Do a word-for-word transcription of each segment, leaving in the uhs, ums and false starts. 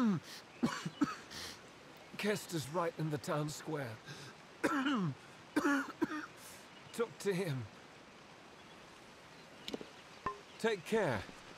Kester's right in the town square. Talk to him. Take care.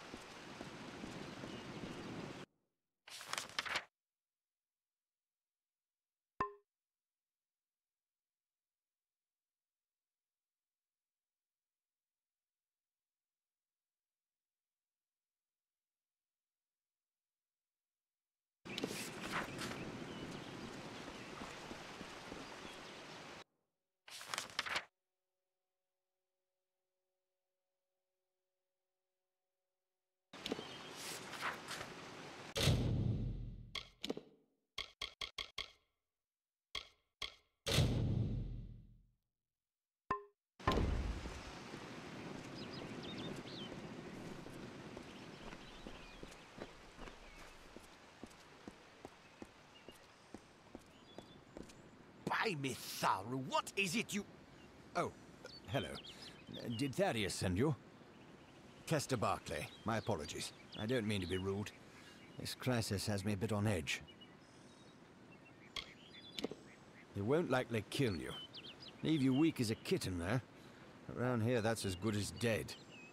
By Mitharu, what is it you... Oh, hello. Did Thaddeus send you? Kester Barclay, my apologies. I don't mean to be rude. This crisis has me a bit on edge. They won't likely kill you. Leave you weak as a kitten, though. Around here, that's as good as dead.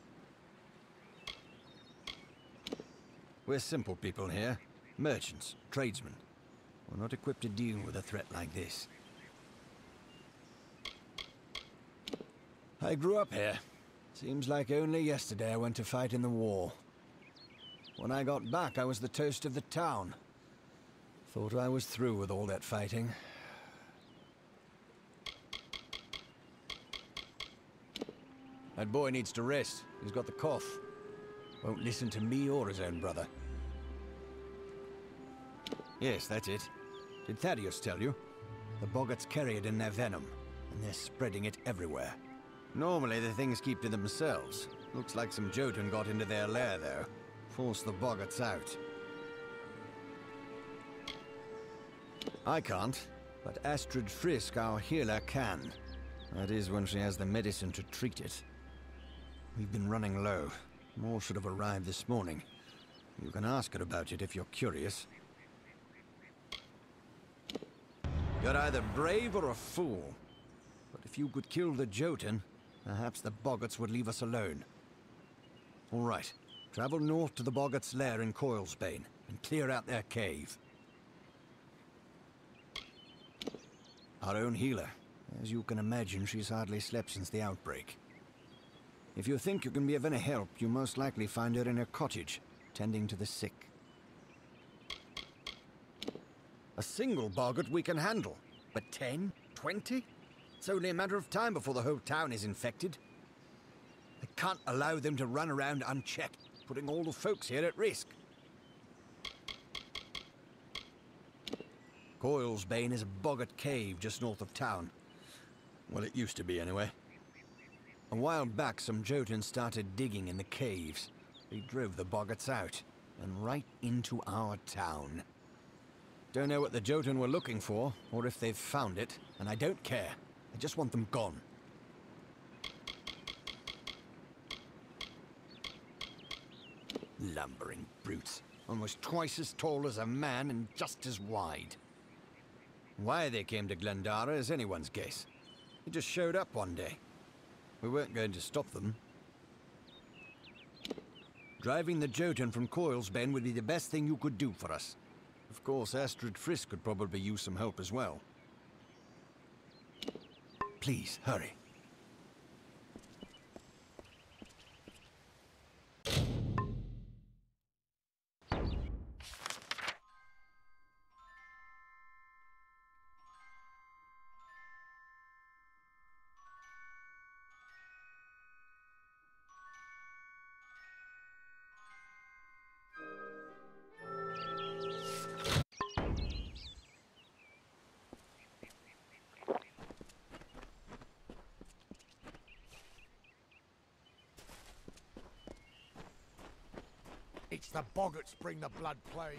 We're simple people here. Merchants, tradesmen. We're not equipped to deal with a threat like this. I grew up here. Seems like only yesterday I went to fight in the war. When I got back, I was the toast of the town. Thought I was through with all that fighting. That boy needs to rest. He's got the cough. Won't listen to me or his own brother. Yes, that's it. Did Thaddeus tell you? The Boggarts carry it in their venom, and they're spreading it everywhere. Normally the things keep to themselves. Looks like some Jotton got into their lair, though. Forced the Boggarts out. I can't, but Astrid Frisk, our healer, can. That is when she has the medicine to treat it. We've been running low. More should have arrived this morning. You can ask her about it if you're curious. You're either brave or a fool. But if you could kill the Jotton, perhaps the Boggarts would leave us alone. All right. Travel north to the Boggarts' lair in Coilsbain and clear out their cave. Our own healer. As you can imagine, she's hardly slept since the outbreak. If you think you can be of any help, you most likely find her in her cottage, tending to the sick. A single Boggart we can handle, but ten? Twenty? It's only a matter of time before the whole town is infected. I can't allow them to run around unchecked, putting all the folks here at risk. Coilsbain is a boggart cave just north of town. Well, it used to be anyway. A while back, some Jotun started digging in the caves. They drove the Boggarts out, and right into our town. Don't know what the Jotun were looking for, or if they've found it, and I don't care. I just want them gone. Lumbering brutes. Almost twice as tall as a man and just as wide. Why they came to Glendara is anyone's guess. They just showed up one day. We weren't going to stop them. Driving the Jotun from Coilsbain would be the best thing you could do for us. Of course, Astrid Frisk could probably use some help as well. Please, hurry. It's the Boggarts bring the blood plague.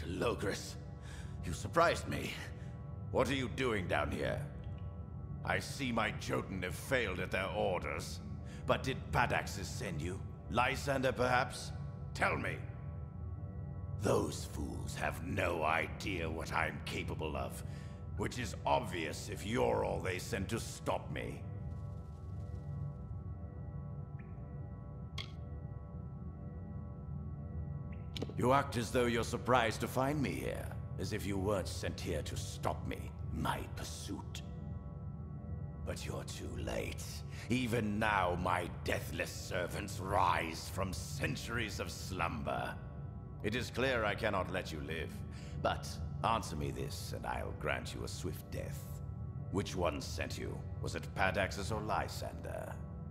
Logris, you surprised me. What are you doing down here? I see my Jotton have failed at their orders. But did Padaxes send you? Lysander, perhaps? Tell me. Those fools have no idea what I'm capable of, which is obvious if you're all they sent to stop me. You act as though you're surprised to find me here, as if you weren't sent here to stop me, my pursuit. But you're too late. Even now, my deathless servants rise from centuries of slumber. It is clear I cannot let you live, but answer me this, and I'll grant you a swift death. Which one sent you? Was it Padaxes or Lysander?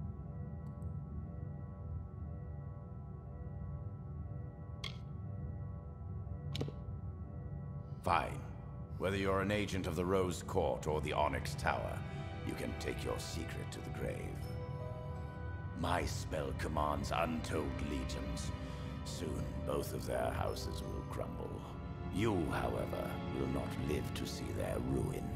Fine. Whether you're an agent of the Rose Court or the Onyx Tower, you can take your secret to the grave. My spell commands untold legions. Soon, both of their houses will crumble. You, however, will not live to see their ruin.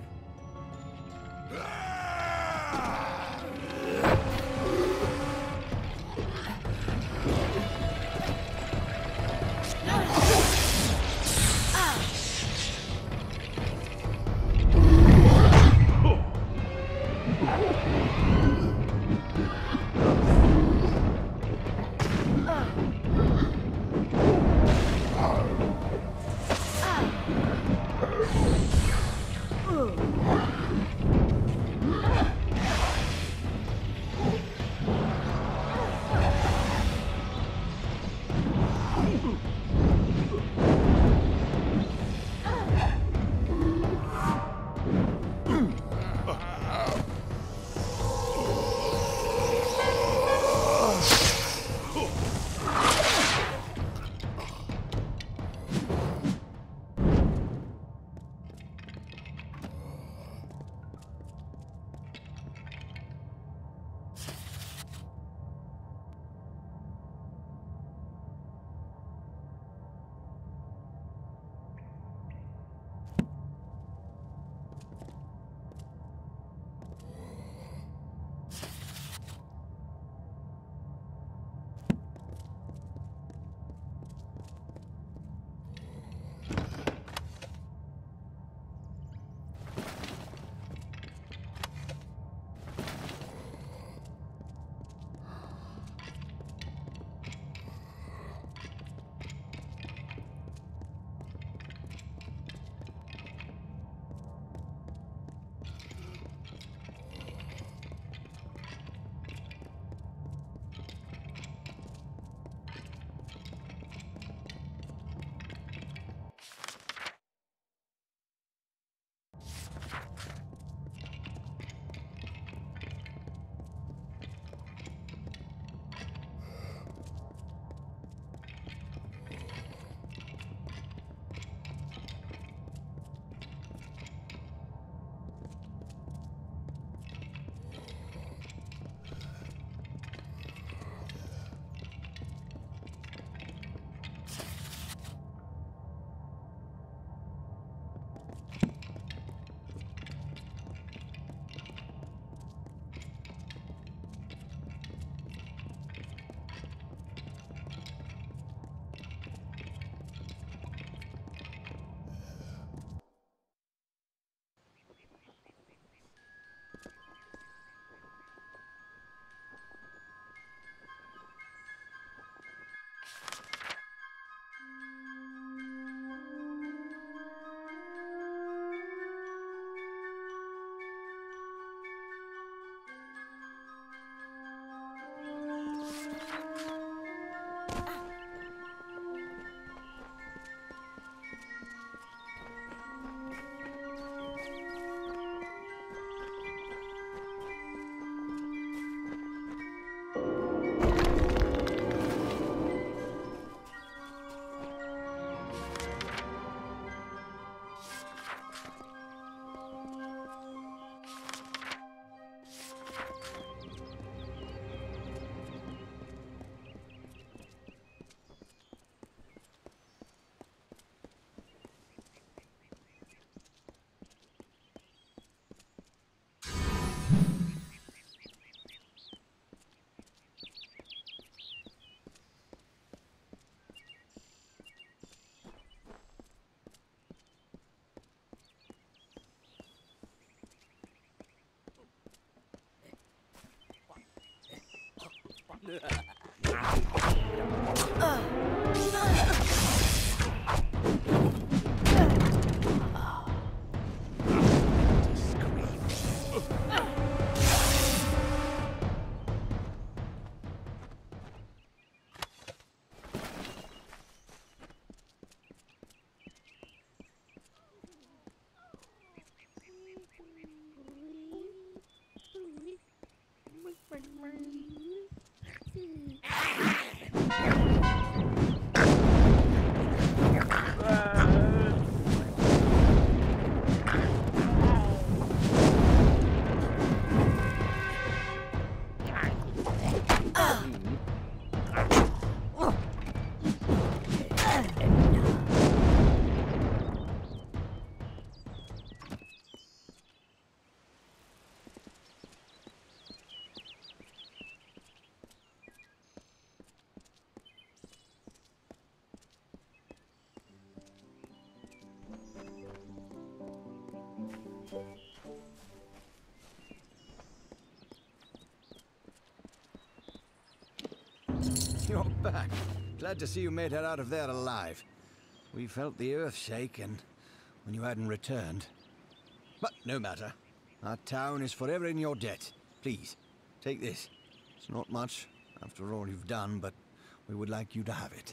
You're back. Glad to see you made it out of there alive. We felt the earth shake and when you hadn't returned. But no matter. Our town is forever in your debt. Please, take this. It's not much, after all you've done, but we would like you to have it.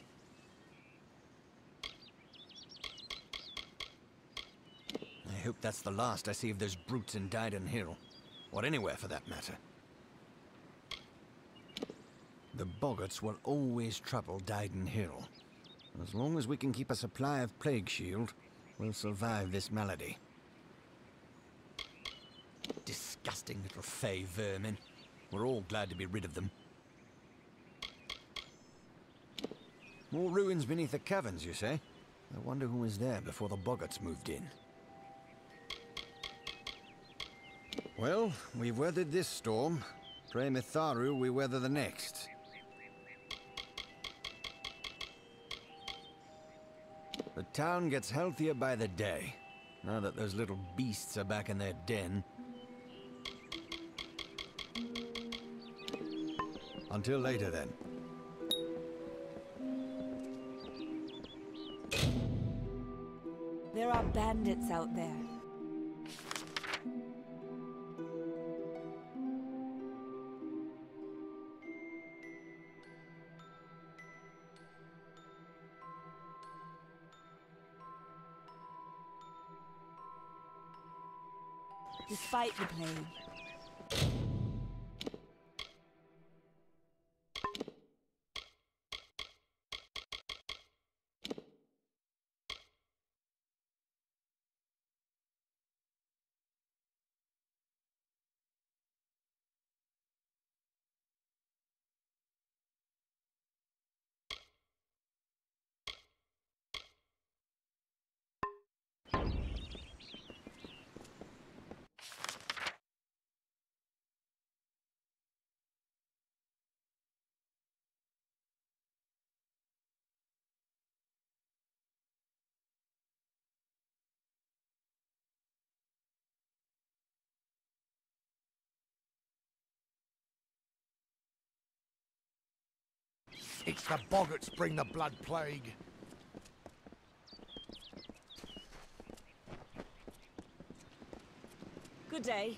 I hope that's the last I see of those brutes in Didenhil. Or anywhere, for that matter. The Boggarts will always trouble Didenhil. As long as we can keep a supply of Plague Shield, we'll survive this malady. Disgusting little fey vermin. We're all glad to be rid of them. More ruins beneath the caverns, you say? I wonder who was there before the Boggarts moved in. Well, we've weathered this storm. Pray Mitharu we weather the next. The town gets healthier by the day, now that those little beasts are back in their den. Until later, then. There are bandits out there. Despite the plague. It's the Boggarts bring the blood plague. Good day.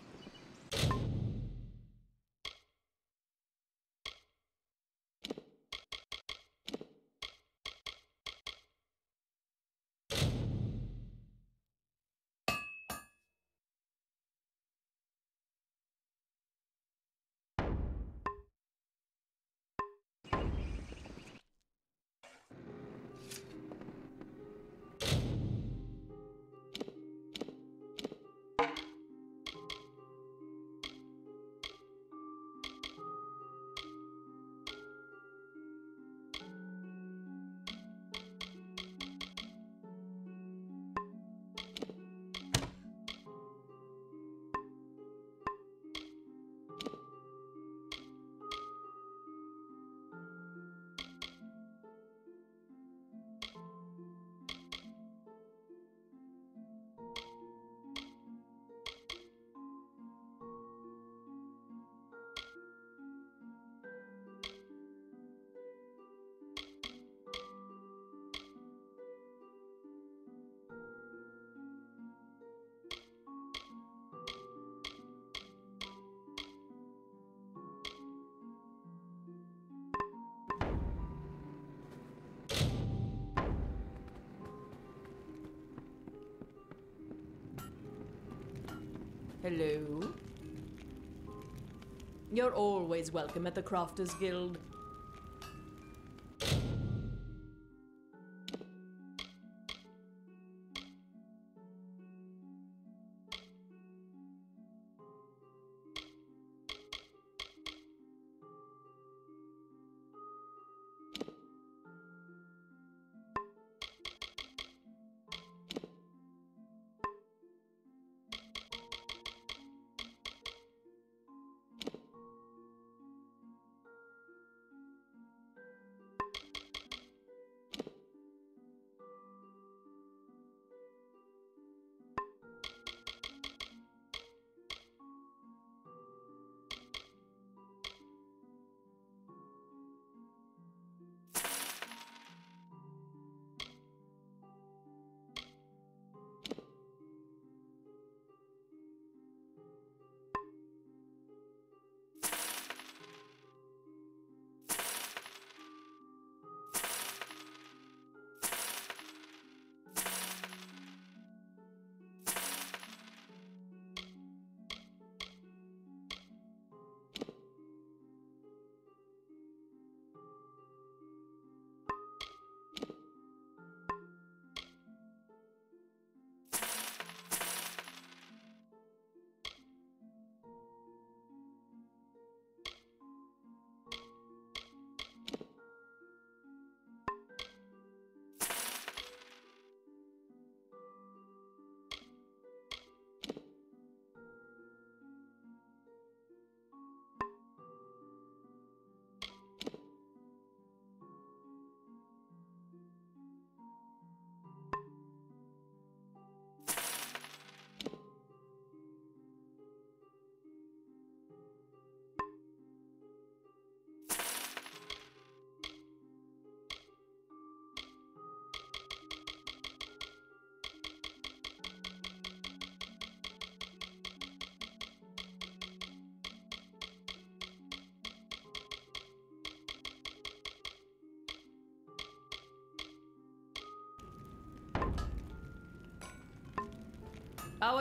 Hello? You're always welcome at the Crafters Guild. Our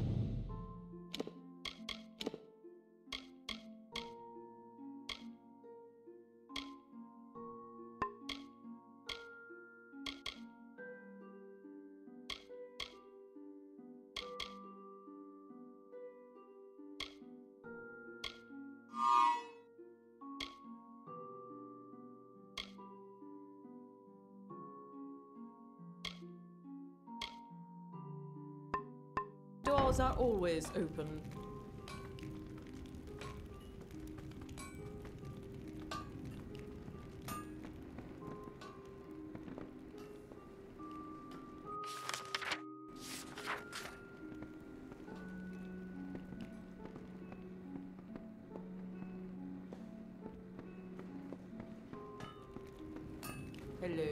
doors are always open. Hello?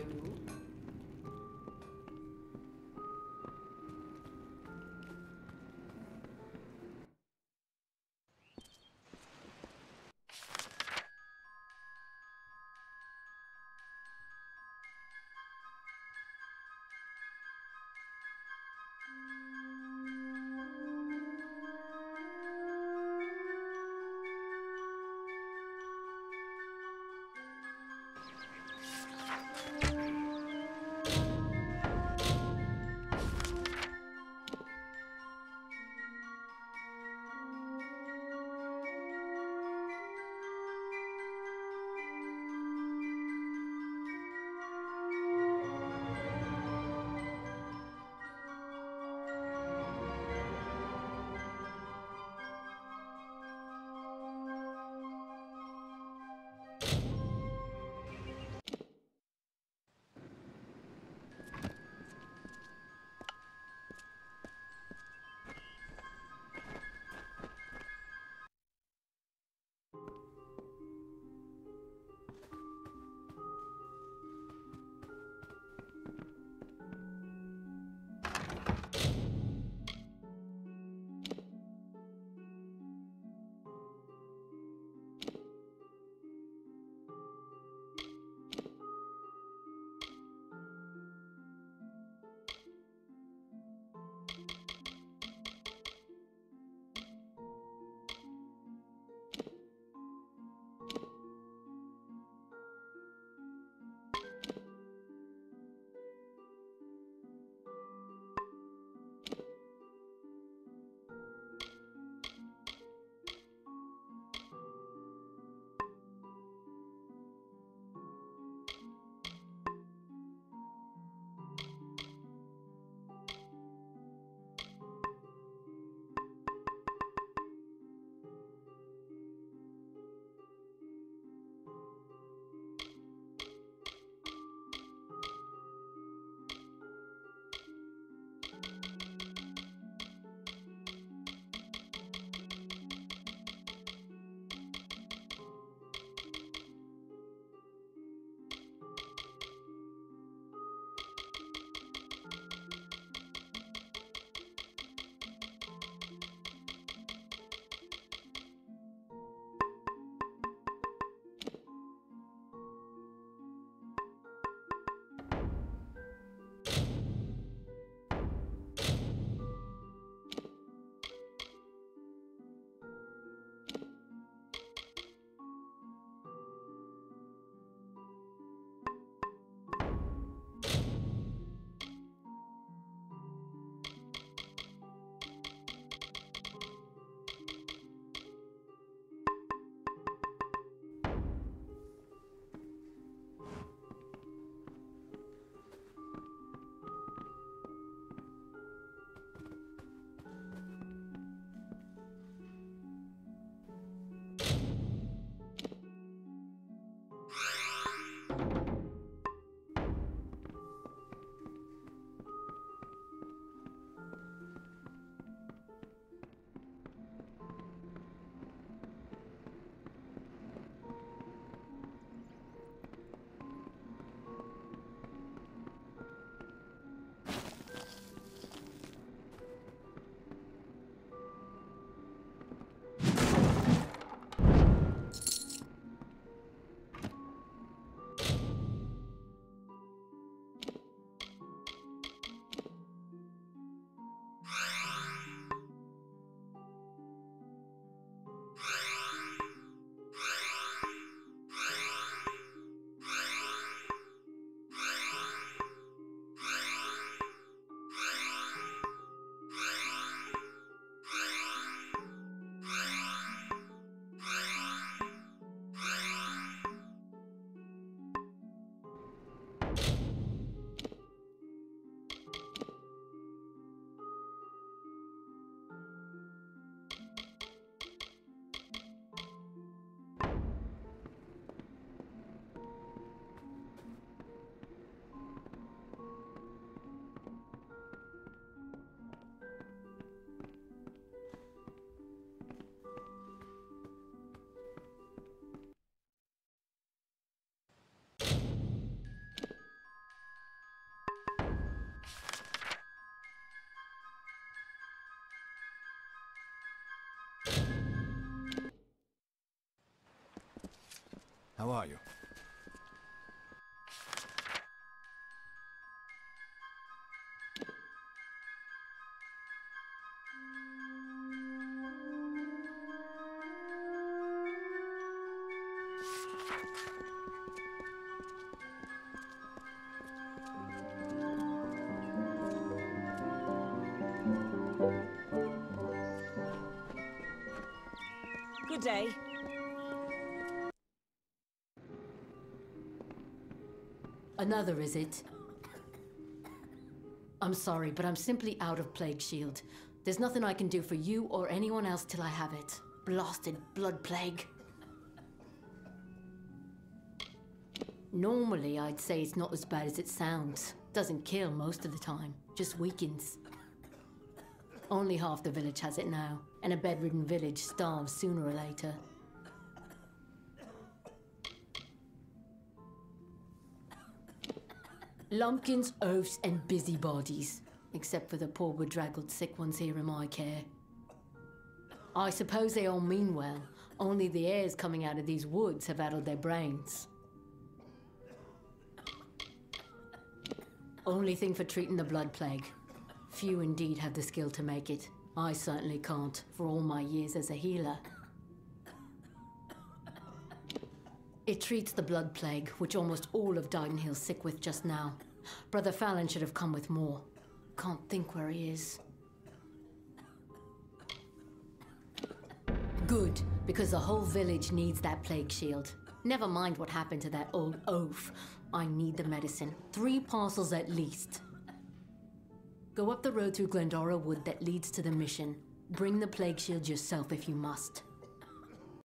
How are you? Good day. Another, is it? I'm sorry, but I'm simply out of Plague Shield. There's nothing I can do for you or anyone else till I have it. Blasted blood plague. Normally, I'd say it's not as bad as it sounds. Doesn't kill most of the time, just weakens. Only half the village has it now, and a bedridden village starves sooner or later. Lumpkins, oafs, and busybodies, except for the poor bedraggled sick ones here in my care. I suppose they all mean well, only the airs coming out of these woods have addled their brains. Only thing for treating the blood plague. Few indeed have the skill to make it. I certainly can't, for all my years as a healer. It treats the blood plague, which almost all of Didenhil's sick with just now. Brother Fallon should have come with more. Can't think where he is. Good, because the whole village needs that plague shield. Never mind what happened to that old oaf. I need the medicine. Three parcels at least. Go up the road through Glendora Wood that leads to the mission. Bring the plague shield yourself if you must.